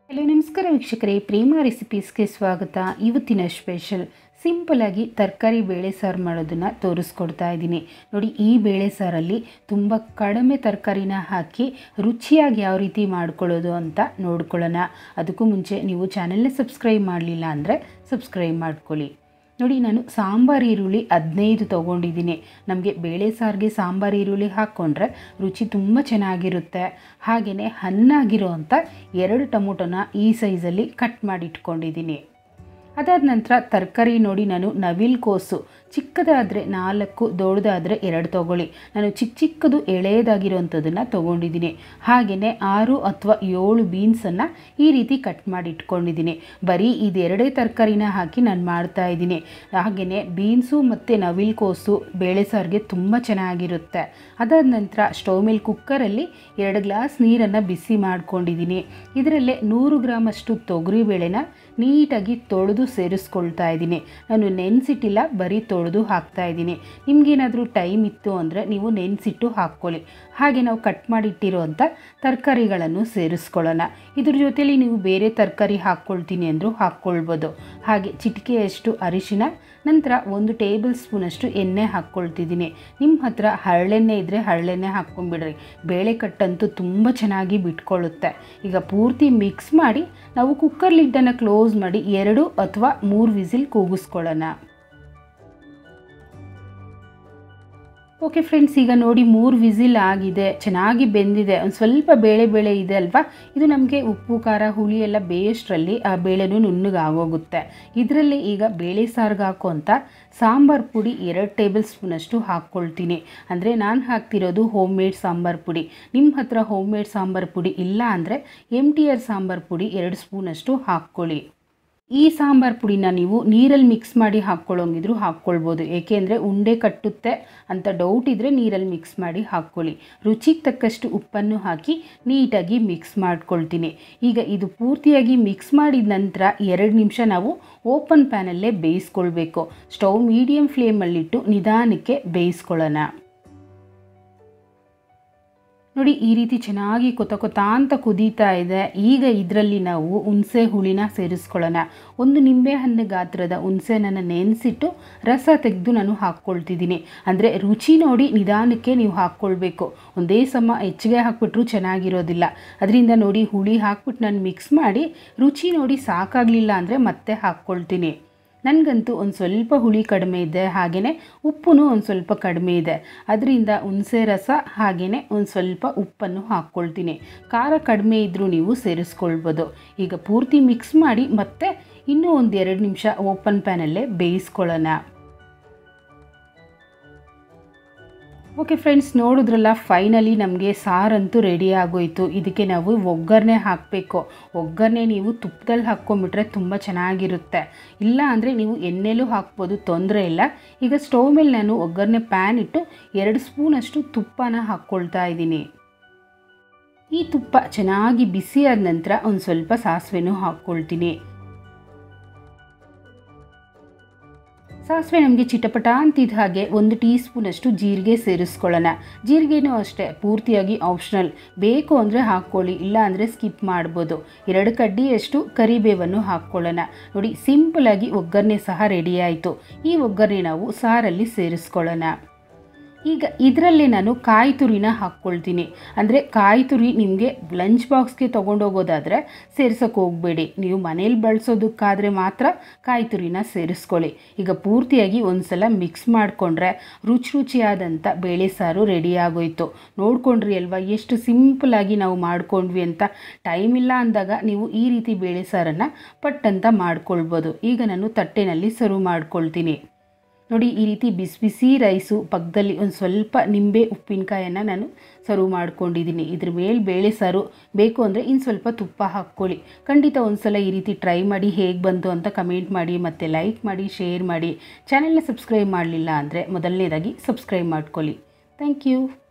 Hello ನಮಸ್ಕಾರ ವೀಕ್ಷಕರೇ, ಪ್ರೇಮ ರೆಸಿಪೀಸ್ಗೆ ಸ್ವಾಗತ. ಇವತ್ತಿನ ಸ್ಪೆಷಲ್ ಸಿಂಪಲ್ ಆಗಿ ತರಕಾರಿ ಬೇಳೆ ಸಾರು ಮಾಡೋದನ್ನು ತೋರಿಸ್ಕೊಡ್ತಾ ಇದ್ದೀನಿ. ನೋಡಿ, ಈ ಬೇಳೆ ಸಾರಲ್ಲಿ ತುಂಬ ಕಡಿಮೆ ತರಕಾರಿನ ಹಾಕಿ ರುಚಿಯಾಗಿ ಯಾವ ರೀತಿ ಮಾಡ್ಕೊಳ್ಳೋದು ಅಂತ ನೋಡ್ಕೊಳ್ಳೋಣ. ಅದಕ್ಕೂ ಮುಂಚೆ ನೀವು ಚಾನೆಲ್ನ ಸಬ್ಸ್ಕ್ರೈಬ್ ಮಾಡಲಿಲ್ಲ ಅಂದರೆ ಸಬ್ಸ್ಕ್ರೈಬ್ ಮಾಡ್ಕೊಳ್ಳಿ. ನೋಡಿ, ನಾನು ಸಾಂಬಾರು ಈರುಳ್ಳಿ 15 ತೊಗೊಂಡಿದ್ದೀನಿ. ನಮಗೆ ಬೇಳೆ ಸಾರಿಗೆ ಸಾಂಬಾರು ಈರುಳ್ಳಿ ಹಾಕ್ಕೊಂಡ್ರೆ ರುಚಿ ತುಂಬ ಚೆನ್ನಾಗಿರುತ್ತೆ. ಹಾಗೆಯೇ ಹಣ್ಣಾಗಿರೋ ಅಂಥ 2 ಟೊಮೊಟೊನ ಈ ಸೈಜಲ್ಲಿ ಕಟ್ ಮಾಡಿ ಇಟ್ಕೊಂಡಿದ್ದೀನಿ. ಅದಾದ ನಂತರ ತರಕಾರಿ ನೋಡಿ, ನಾನು ನವಿಲು ಕೋಸು ಚಿಕ್ಕದಾದರೆ 4, ದೊಡ್ಡದಾದರೆ 2 ತೊಗೊಳ್ಳಿ. ನಾನು ಚಿಕ್ಕದು ಎಳೆಯದಾಗಿರೋವಂಥದ್ದನ್ನು ತೊಗೊಂಡಿದ್ದೀನಿ. ಹಾಗೆಯೇ 6 ಅಥವಾ 7 ಬೀನ್ಸನ್ನು ಈ ರೀತಿ ಕಟ್ ಮಾಡಿ ಇಟ್ಕೊಂಡಿದ್ದೀನಿ. ಬರೀ ಇದೆರಡೇ ತರಕಾರಿನ ಹಾಕಿ ನಾನು ಮಾಡ್ತಾಯಿದ್ದೀನಿ. ಹಾಗೆಯೇ ಬೀನ್ಸು ಮತ್ತು ನವಿಲು ಕೋಸು ಬೇಳೆ ಸಾರಿಗೆ ತುಂಬ ಚೆನ್ನಾಗಿರುತ್ತೆ. ಅದಾದ ನಂತರ ಸ್ಟವ್ ಮೇಲೆ ಕುಕ್ಕರಲ್ಲಿ 2 ಗ್ಲಾಸ್ ನೀರನ್ನು ಬಿಸಿ ಮಾಡ್ಕೊಂಡಿದ್ದೀನಿ. ಇದರಲ್ಲೇ 100 ಗ್ರಾಮಷ್ಟು ತೊಗರಿಬೇಳೆನ ನೀಟಾಗಿ ತೊಳೆದು ಸೇರಿಸ್ಕೊಳ್ತಾ ಇದ್ದೀನಿ. ನಾನು ನೆನೆಸಿಟ್ಟಿಲ್ಲ, ಬರೀ ತೊಳೆದು ಹಾಕ್ತಾ ಇದ್ದೀನಿ. ನಿಮಗೇನಾದರೂ ಟೈಮ್ ಇತ್ತು ಅಂದರೆ ನೀವು ನೆನೆಸಿಟ್ಟು ಹಾಕ್ಕೊಳ್ಳಿ. ಹಾಗೆ ನಾವು ಕಟ್ ಮಾಡಿಟ್ಟಿರೋ ಅಂಥ ತರಕಾರಿಗಳನ್ನು ಸೇರಿಸ್ಕೊಳ್ಳೋಣ. ಇದ್ರ ಜೊತೆಲಿ ನೀವು ಬೇರೆ ತರಕಾರಿ ಹಾಕ್ಕೊಳ್ತೀನಿ ಅಂದರೂ ಹಾಕ್ಕೊಳ್ಬೋದು. ಹಾಗೆ ಚಿಟಿಕೆಯಷ್ಟು ಅರಿಶಿನ, ನಂತರ 1 ಟೇಬಲ್ ಸ್ಪೂನಷ್ಟು ಎಣ್ಣೆ ಹಾಕ್ಕೊಳ್ತಿದ್ದೀನಿ. ನಿಮ್ಮ ಹತ್ರ ಹರಳೆಣ್ಣೆ ಇದ್ದರೆ ಹರಳೆಣ್ಣೆ ಹಾಕ್ಕೊಂಡ್ಬಿಡ್ರಿ. ಬೇಳೆ ಕಟ್ಟಂತೂ ತುಂಬ ಚೆನ್ನಾಗಿ ಬಿಟ್ಕೊಳ್ಳುತ್ತೆ. ಈಗ ಪೂರ್ತಿ ಮಿಕ್ಸ್ ಮಾಡಿ ನಾವು ಕುಕ್ಕರ್ ಲಿಡ್ಡನ್ನು ಕ್ಲೋಸ್ ಮಾಡಿ 2 ಅಥವಾ 3 ವಿಸಿಲ್ ಕೂಗಿಸ್ಕೊಳ್ಳೋಣ. ಓಕೆ ಫ್ರೆಂಡ್ಸ್, ಈಗ ನೋಡಿ 3 ವಿಸಿಲ್ ಆಗಿದೆ, ಚೆನ್ನಾಗಿ ಬೆಂದಿದೆ. ಒಂದು ಸ್ವಲ್ಪ ಬೇಳೆ ಇದೆ ಅಲ್ವಾ, ಇದು ನಮಗೆ ಉಪ್ಪು ಖಾರ ಹುಳಿ ಎಲ್ಲ ಬೇಯಷ್ಟರಲ್ಲಿ ಆ ಬೇಳೆನೂ ನುಣ್ಣಗೆ ಆಗೋಗುತ್ತೆ. ಇದರಲ್ಲಿ ಈಗ ಬೇಳೆ ಸಾರಿಗೆ ಹಾಕುವಂಥ ಸಾಂಬಾರು ಪುಡಿ 2 ಟೇಬಲ್ ಸ್ಪೂನಷ್ಟು ಹಾಕ್ಕೊಳ್ತೀನಿ. ಅಂದರೆ ನಾನು ಹಾಕ್ತಿರೋದು ಹೋಮ್ ಮೇಡ್ ಸಾಂಬಾರು ಪುಡಿ. ನಿಮ್ಮ ಹತ್ರ ಹೋಮ್ ಮೇಡ್ ಸಾಂಬಾರು ಪುಡಿ ಇಲ್ಲ ಅಂದರೆ MTR ಸಾಂಬಾರು ಪುಡಿ 2 ಸ್ಪೂನಷ್ಟು ಹಾಕ್ಕೊಳ್ಳಿ. ಈ ಸಾಂಬಾರು ಪುಡಿನ ನೀವು ನೀರಲ್ಲಿ ಮಿಕ್ಸ್ ಮಾಡಿ ಹಾಕ್ಕೊಳ್ಳೋಂಗಿದ್ರು ಹಾಕ್ಕೊಳ್ಬೋದು. ಏಕೆಂದರೆ ಉಂಡೆ ಕಟ್ಟುತ್ತೆ ಅಂತ ಡೌಟ್ ಇದ್ದರೆ ನೀರಲ್ಲಿ ಮಿಕ್ಸ್ ಮಾಡಿ ಹಾಕ್ಕೊಳ್ಳಿ. ರುಚಿಗೆ ತಕ್ಕಷ್ಟು ಉಪ್ಪನ್ನು ಹಾಕಿ ನೀಟಾಗಿ ಮಿಕ್ಸ್ ಮಾಡ್ಕೊಳ್ತೀನಿ. ಈಗ ಇದು ಪೂರ್ತಿಯಾಗಿ ಮಿಕ್ಸ್ ಮಾಡಿದ ನಂತರ 2 ನಿಮಿಷ ನಾವು ಓಪನ್ ಪ್ಯಾನಲ್ಲೇ ಬೇಯಿಸ್ಕೊಳ್ಬೇಕು. ಸ್ಟವ್ ಮೀಡಿಯಮ್ ಫ್ಲೇಮಲ್ಲಿಟ್ಟು ನಿಧಾನಕ್ಕೆ ಬೇಯಿಸ್ಕೊಳ್ಳೋಣ. ನೋಡಿ, ಈ ರೀತಿ ಚೆನ್ನಾಗಿ ಕೊತ ಅಂತ ಕುದೀತಾ ಇದೆ. ಈಗ ಇದರಲ್ಲಿ ನಾವು ಹುಣಸೆ ಹುಳಿನ ಸೇರಿಸ್ಕೊಳ್ಳೋಣ. 1 ನಿಂಬೆಹಣ್ಣು ಗಾತ್ರದ ಹುಣಸೆಹಣ್ಣನ್ನು ನೆನೆಸಿಟ್ಟು ರಸ ತೆಗೆದು ನಾನು ಹಾಕ್ಕೊಳ್ತಿದ್ದೀನಿ. ಅಂದರೆ ರುಚಿ ನೋಡಿ ನಿಧಾನಕ್ಕೆ ನೀವು ಹಾಕ್ಕೊಳ್ಬೇಕು. ಒಂದೇ ಸಮ ಹೆಚ್ಚಿಗೆ ಹಾಕ್ಬಿಟ್ರೂ ಚೆನ್ನಾಗಿರೋದಿಲ್ಲ. ಅದರಿಂದ ನೋಡಿ, ಹುಳಿ ಹಾಕ್ಬಿಟ್ಟು ನಾನು ಮಿಕ್ಸ್ ಮಾಡಿ ರುಚಿ ನೋಡಿ ಸಾಕಾಗಲಿಲ್ಲ ಅಂದರೆ ಮತ್ತೆ ಹಾಕ್ಕೊಳ್ತೀನಿ. ನನಗಂತೂ ಒಂದು ಸ್ವಲ್ಪ ಹುಳಿ ಕಡಿಮೆ ಇದೆ, ಹಾಗೆಯೇ ಉಪ್ಪು ಒಂದು ಸ್ವಲ್ಪ ಕಡಿಮೆ ಇದೆ. ಅದರಿಂದ ಹುಣಸೆ ರಸ ಹಾಗೆಯೇ ಒಂದು ಸ್ವಲ್ಪ ಉಪ್ಪನ್ನು ಹಾಕ್ಕೊಳ್ತೀನಿ. ಖಾರ ಕಡಿಮೆ ಇದ್ದರೂ ನೀವು ಸೇರಿಸ್ಕೊಳ್ಬೋದು. ಈಗ ಪೂರ್ತಿ ಮಿಕ್ಸ್ ಮಾಡಿ ಮತ್ತೆ ಇನ್ನೂ ಒಂದು 2 ನಿಮಿಷ ಓಪನ್ ಪ್ಯಾನಲ್ಲೇ ಬೇಯಿಸ್ಕೊಳ್ಳೋಣ. ಓಕೆ ಫ್ರೆಂಡ್ಸ್, ನೋಡಿದ್ರಲ್ಲ, ಫೈನಲಿ ನಮಗೆ ಸಾರಂತೂ ರೆಡಿ ಆಗೋಯಿತು. ಇದಕ್ಕೆ ನಾವು ಒಗ್ಗರಣೆ ಹಾಕಬೇಕು. ಒಗ್ಗರಣೆ ನೀವು ತುಪ್ಪದಲ್ಲಿ ಹಾಕ್ಕೊಂಬಿಟ್ರೆ ತುಂಬ ಚೆನ್ನಾಗಿರುತ್ತೆ. ಇಲ್ಲ ಅಂದರೆ ನೀವು ಎಣ್ಣೆಲೂ ಹಾಕ್ಬೋದು, ತೊಂದರೆ ಇಲ್ಲ. ಈಗ ಸ್ಟವ್ ಮೇಲೆ ನಾನು ಒಗ್ಗರಣೆ ಪ್ಯಾನ್ ಇಟ್ಟು 2 ಸ್ಪೂನಷ್ಟು ತುಪ್ಪನ ಹಾಕ್ಕೊಳ್ತಾ ಇದ್ದೀನಿ. ಈ ತುಪ್ಪ ಚೆನ್ನಾಗಿ ಬಿಸಿಯಾದ ನಂತರ ಒಂದು ಸ್ವಲ್ಪ ಸಾಸಿವೆನೂ ಹಾಕ್ಕೊಳ್ತೀನಿ. ಸಾಸಿವೆ ನಮಗೆ ಚಿಟಪಟ ಅಂತಿದ್ದ ಹಾಗೆ 1 ಟೀ ಸ್ಪೂನಷ್ಟು ಜೀರಿಗೆ ಸೇರಿಸ್ಕೊಳ್ಳೋಣ. ಜೀರಿಗೆನೂ ಅಷ್ಟೇ ಪೂರ್ತಿಯಾಗಿ ಆಪ್ಷನಲ್. ಬೇಕು ಅಂದರೆ ಹಾಕ್ಕೊಳ್ಳಿ, ಇಲ್ಲ ಅಂದರೆ ಸ್ಕಿಪ್ ಮಾಡ್ಬೋದು. 2 ಕಡ್ಡಿಯಷ್ಟು ಕರಿಬೇವನ್ನು ಹಾಕ್ಕೊಳ್ಳೋಣ. ನೋಡಿ, ಸಿಂಪಲಾಗಿ ಒಗ್ಗರಣೆ ಸಹ ರೆಡಿ ಆಯಿತು. ಈ ಒಗ್ಗರಣೆ ನಾವು ಸಾರಲ್ಲಿ ಸೇರಿಸ್ಕೊಳ್ಳೋಣ. ಈಗ ಇದರಲ್ಲಿ ನಾನು ಕಾಯಿ ತುರಿನ ಹಾಕ್ಕೊಳ್ತೀನಿ. ಅಂದರೆ ಕಾಯಿ ತುರಿ ನಿಮಗೆ ಲಂಚ್ ಬಾಕ್ಸ್ಗೆ ತೊಗೊಂಡೋಗೋದಾದರೆ ಸೇರ್ಸೋಕ್ಕೆ ಹೋಗಬೇಡಿ. ನೀವು ಮನೇಲಿ ಬಳಸೋದಕ್ಕಾದರೆ ಮಾತ್ರ ಕಾಯಿ ತುರಿನ ಸೇರಿಸ್ಕೊಳ್ಳಿ. ಈಗ ಪೂರ್ತಿಯಾಗಿ ಒಂದು ಸಲ ಮಿಕ್ಸ್ ಮಾಡಿಕೊಂಡ್ರೆ ರುಚಿಯಾದಂಥ ಬೇಳೆ ಸಾರು ರೆಡಿ ಆಗೋಯಿತು. ನೋಡ್ಕೊಂಡ್ರಿ ಅಲ್ವಾ ಎಷ್ಟು ಸಿಂಪಲಾಗಿ ನಾವು ಮಾಡ್ಕೊಂಡ್ವಿ ಅಂತ. ಟೈಮ್ ಇಲ್ಲ ಅಂದಾಗ ನೀವು ಈ ರೀತಿ ಬೇಳೆ ಸಾರನ್ನು ಪಟ್ಟಂತ ಮಾಡ್ಕೊಳ್ಬೋದು. ಈಗ ನಾನು ತಟ್ಟೆನಲ್ಲಿ ಸರ್ವ್ ಮಾಡ್ಕೊಳ್ತೀನಿ. ನೋಡಿ, ಈ ರೀತಿ ಬಿಸಿ ರೈಸು ಪಕ್ಕದಲ್ಲಿ ಒಂದು ಸ್ವಲ್ಪ ನಿಂಬೆ ಉಪ್ಪಿನಕಾಯನ್ನು ನಾನು ಸರ್ವ್ ಮಾಡ್ಕೊಂಡಿದ್ದೀನಿ. ಇದ್ರ ಮೇಲೆ ಬೇಳೆ ಸಾರು ಬೇಕು ಅಂದರೆ ಇನ್ನು ಸ್ವಲ್ಪ ತುಪ್ಪ ಹಾಕ್ಕೊಳ್ಳಿ. ಖಂಡಿತ ಒಂದು ಸಲ ಈ ರೀತಿ ಟ್ರೈ ಮಾಡಿ, ಹೇಗೆ ಬಂತು ಅಂತ ಕಮೆಂಟ್ ಮಾಡಿ, ಮತ್ತು ಲೈಕ್ ಮಾಡಿ, ಶೇರ್ ಮಾಡಿ. ಚಾನೆಲ್ನ ಸಬ್ಸ್ಕ್ರೈಬ್ ಮಾಡಲಿಲ್ಲ ಅಂದರೆ ಮೊದಲನೇದಾಗಿ ಸಬ್ಸ್ಕ್ರೈಬ್ ಮಾಡ್ಕೊಳ್ಳಿ. Thank you.